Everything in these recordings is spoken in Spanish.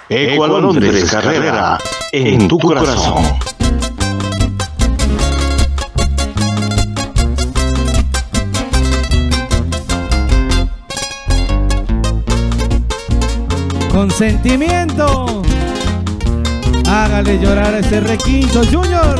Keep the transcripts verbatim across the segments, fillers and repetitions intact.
Ecualondres Carrera, en tu corazón. Con sentimiento, hágale llorar a ese requinto, Junior.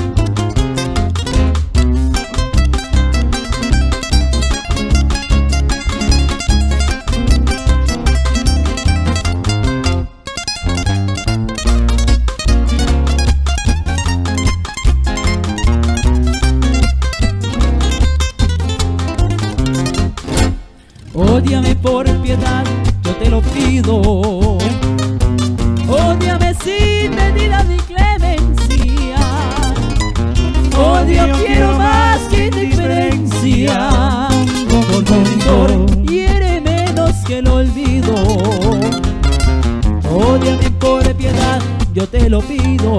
Ódiame por piedad, yo te lo pido. Ódiame sin medida ni clemencia. Odio quiero más que indiferencia. Con rencor hiere menos que el olvido. Ódiame por piedad, yo te lo pido.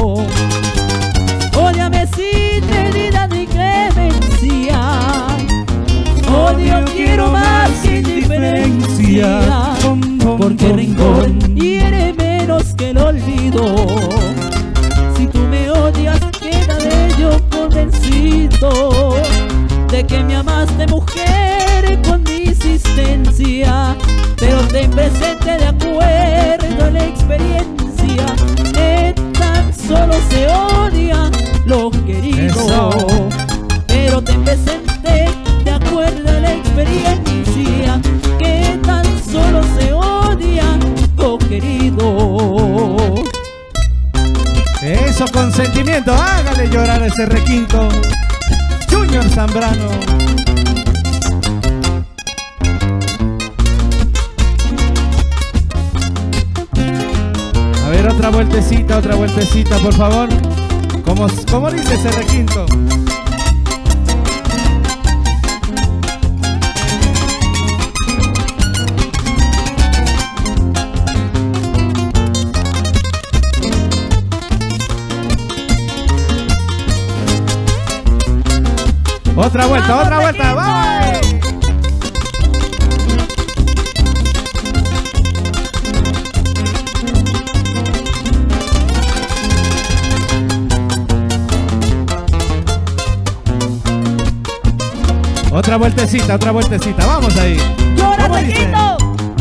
Ódiame sin medida ni clemencia. Odio quiero más que indiferencia, porque el rencor hiere menos que el olvido. Si tú me odias, quedaré yo convencido de que me amaste, mujer, con mi insistencia. Pero ten presente, de acuerdo a la experiencia, que tan solo se odia lo querido. Eso. Pero ten presente, de acuerdo a la experiencia, que tan solo se odia lo querido. Eso, con sentimiento, hágale llorar a ese requinto, Junior Zambrano. A ver, otra vueltecita, otra vueltecita, por favor. ¿Cómo, cómo dice ese requinto? Otra vuelta, ¡vamos, otra vuelta! ¡Vamos! Otra vueltecita, otra vueltecita, vamos ahí. ¡Llora, Requinto!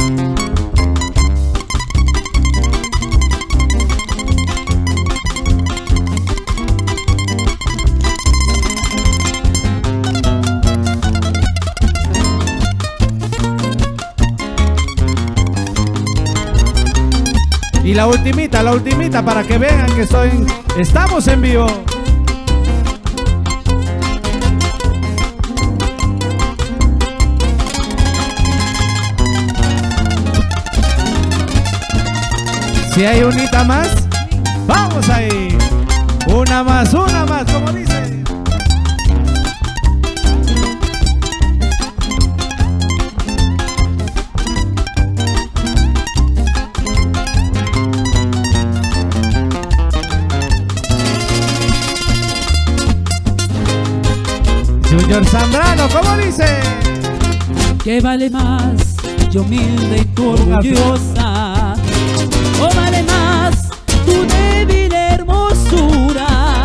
Y la ultimita, la ultimita, para que vean que estoy, estamos en vivo. Si hay unita más, vamos ahí. Una más, una más, como dice. Junior Zambrano, ¿cómo dice? ¿Qué vale más, yo humilde y tú orgullosa? ¿O vale más tu débil hermosura?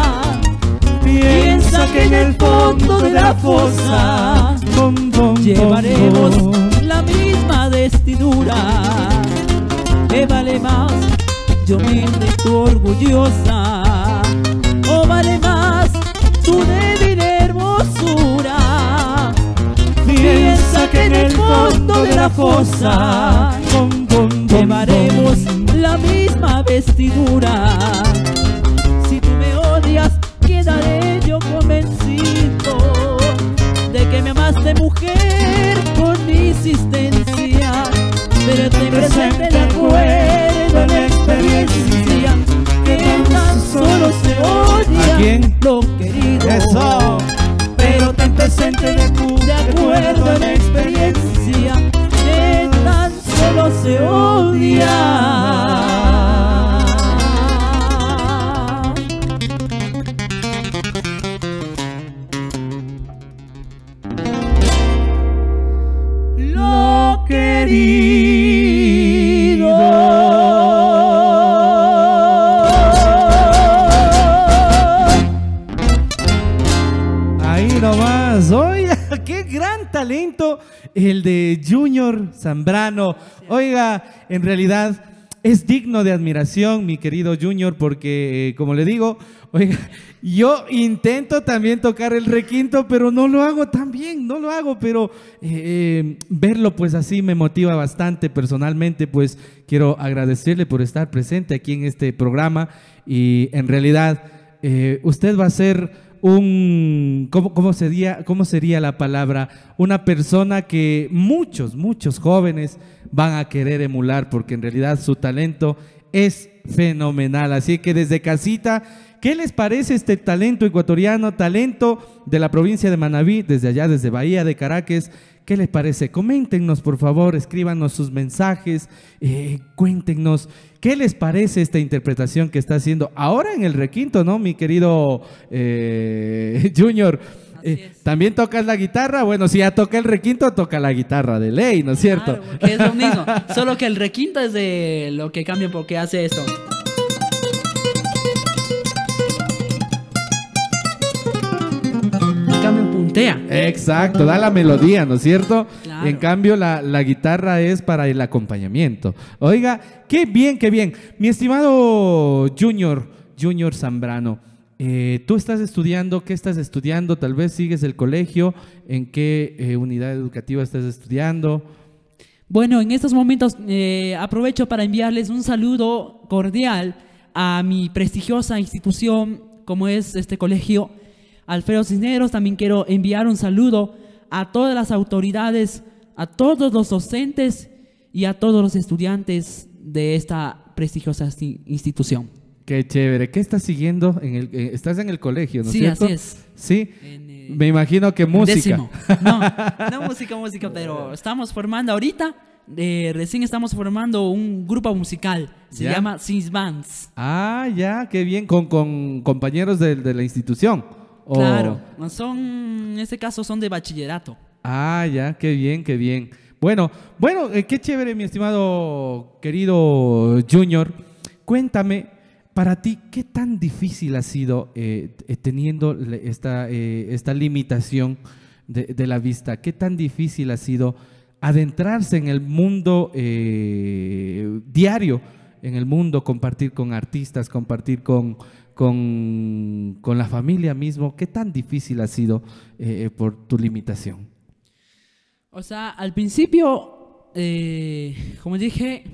Piensa que en el fondo de la fosa llevaremos la misma vestidura. ¿Qué vale más, yo humilde y tú orgullosa? ¿O vale más tu débil hermosura? Piensa que en el fondo de la fosa llevaremos la misma vestidura. Si tú me odias, quedaré yo convencido de que me amaste, mujer, con mi insistencia. Pero ten presente, de acuerdo a la experiencia, que tan solo se odia lo querido. Eso. Pero ten presente, de acuerdo a la experiencia, que tan solo se odia lo querido. talento el de Junior Zambrano. Oiga, en realidad es digno de admiración, mi querido Junior, porque, eh, como le digo, oiga, yo intento también tocar el requinto, pero no lo hago tan bien, no lo hago, pero eh, verlo pues así me motiva bastante personalmente. Pues quiero agradecerle por estar presente aquí en este programa y en realidad eh, usted va a ser un, ¿cómo, cómo sería, cómo sería la palabra? Una persona que muchos, muchos jóvenes van a querer emular, porque en realidad su talento es fenomenal. Así que desde casita, ¿qué les parece este talento ecuatoriano, talento de la provincia de Manabí, desde allá, desde Bahía de Caracas? ¿Qué les parece? Coméntenos, por favor, escríbanos sus mensajes, eh, cuéntenos qué les parece esta interpretación que está haciendo ahora en el requinto, ¿no, mi querido eh, Junior? Eh, ¿También tocas la guitarra? Bueno, si ya toca el requinto, toca la guitarra de ley, ¿no es cierto? Claro, porque es lo mismo, solo que el requinto es de lo que cambia porque hace esto. En cambio puntea. Exacto, da la melodía, ¿no es cierto? Claro. En cambio la, la guitarra es para el acompañamiento. Oiga, qué bien, qué bien. Mi estimado Junior, Junior Zambrano, eh, tú estás estudiando, ¿qué estás estudiando? Tal vez sigues el colegio, ¿en qué eh, unidad educativa estás estudiando? Bueno, en estos momentos eh, aprovecho para enviarles un saludo cordial a mi prestigiosa institución como es este colegio Alfredo Cisneros. También quiero enviar un saludo a todas las autoridades, a todos los docentes y a todos los estudiantes de esta prestigiosa institución. Qué chévere. ¿Qué estás siguiendo? En el, eh, estás en el colegio, ¿no es sí, cierto? Sí, así es. Sí, en, eh, me imagino que música. Décimo. No, no música, música, pero estamos formando ahorita, eh, recién estamos formando un grupo musical. Se ¿Ya? llama Six Bands. Ah, ya, qué bien. Con, con compañeros de, de la institución. Oh. Claro, son, en este caso son de bachillerato. Ah, ya, qué bien, qué bien. Bueno, bueno, eh, qué chévere, mi estimado querido Junior. Cuéntame, para ti, ¿qué tan difícil ha sido eh, eh, teniendo esta, eh, esta limitación de, de la vista? ¿Qué tan difícil ha sido adentrarse en el mundo eh, diario, en el mundo, compartir con artistas, compartir con... Con, con la familia mismo? ¿Qué tan difícil ha sido eh, por tu limitación? O sea, al principio, eh, como dije,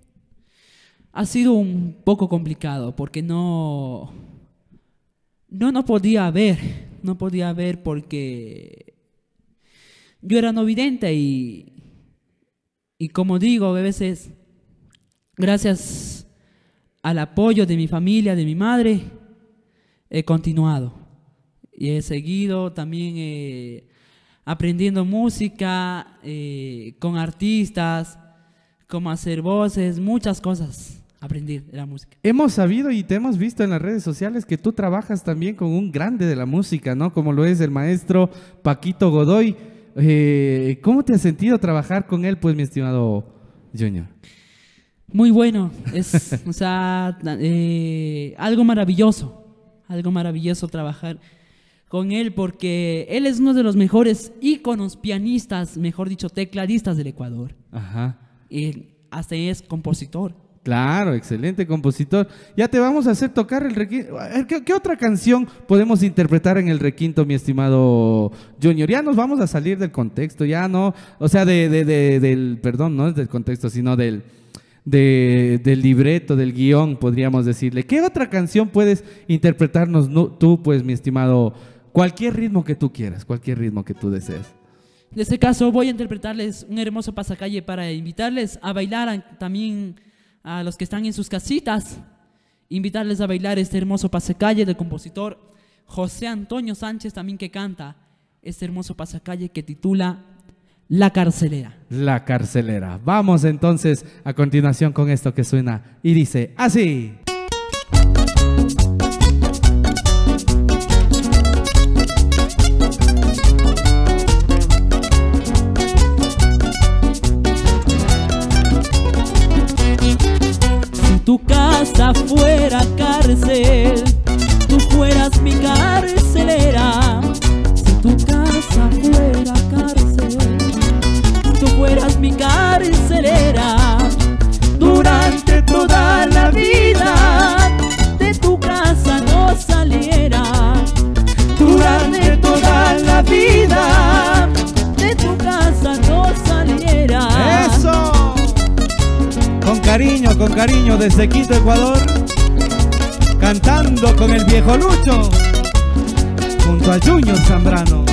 ha sido un poco complicado porque no, no, no podía ver, no podía ver porque yo era no vidente y, y como digo, a veces, gracias al apoyo de mi familia, de mi madre, he continuado y he seguido también eh, aprendiendo música eh, con artistas, cómo hacer voces, muchas cosas aprendí de la música. Hemos sabido y te hemos visto en las redes sociales que tú trabajas también con un grande de la música, ¿no? Como lo es el maestro Paquito Godoy. Eh, ¿Cómo te has sentido trabajar con él, pues, mi estimado Junior? Muy bueno, es o sea, eh, algo maravilloso, algo maravilloso trabajar con él porque él es uno de los mejores íconos pianistas, mejor dicho, tecladistas del Ecuador. Ajá. Y hasta es compositor. Claro, excelente compositor. Ya te vamos a hacer tocar el requinto. ¿Qué, qué otra canción podemos interpretar en el requinto, mi estimado Junior? Ya nos vamos a salir del contexto, ya no, o sea, de, de, de, del, perdón, no es del contexto, sino del... De, del libreto, del guión, podríamos decirle. ¿Qué otra canción puedes interpretarnos no, tú, pues, mi estimado? Cualquier ritmo que tú quieras, cualquier ritmo que tú desees. En este caso voy a interpretarles un hermoso pasacalle para invitarles a bailar a, también a los que están en sus casitas, invitarles a bailar este hermoso pasacalle del compositor José Antonio Sánchez, también que canta este hermoso pasacalle que titula La Carcelera. La Carcelera. Vamos entonces a continuación con esto que suena y dice así. Si tu casa fuera cárcel, tú fueras mi carcelera. Si tu casa fuera cárcel, boca no saliera. ¡Eso! Con cariño, con cariño, desde Quito, Ecuador, cantando con el viejo Lucho, junto a Junior Zambrano.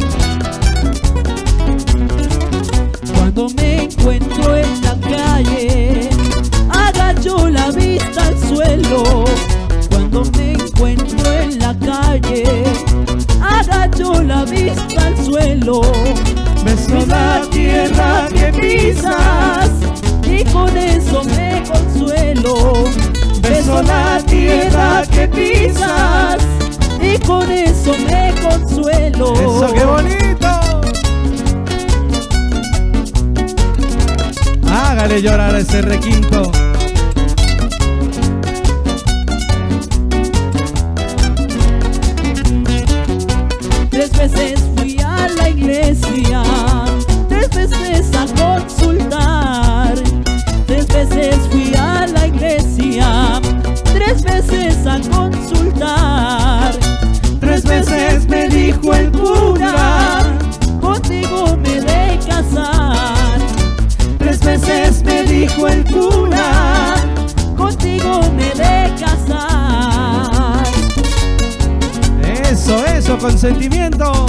Cuando me encuentro en la calle, agacho la vista al suelo. Cuando me encuentro en la calle, agacho la vista al suelo. Beso la tierra que pisas y con eso me consuelo. Beso la tierra que pisas y con eso me consuelo. ¡Eso, qué bonito! Hágale llorar a ese requinto. Tres veces fui a la iglesia, tres veces a consultar. Tres veces fui a la iglesia, tres veces a consultar. Tres veces me dijo el cura, contigo me he de casar. Tres veces me dijo el cura, contigo me he de casar. Eso, eso, con sentimiento.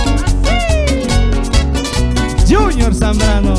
Junior Zambrano,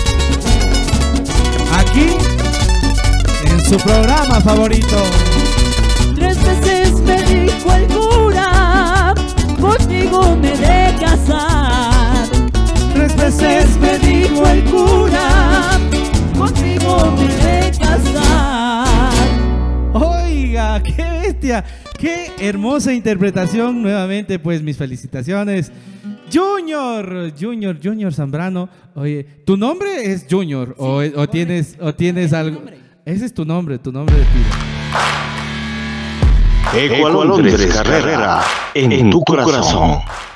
aquí en su programa favorito. Tres veces me dijo el cura, contigo me he de casar. Tres veces me dijo el cura, contigo me he de casar. Oiga, qué bestia, qué hermosa interpretación. Nuevamente, pues mis felicitaciones. Junior, Junior, Junior Zambrano. Oye, ¿tu nombre es Junior? Sí, o, o tienes, o tienes algo? Ese es tu nombre, tu nombre de pila. Ecualondres Carrera, en tu corazón.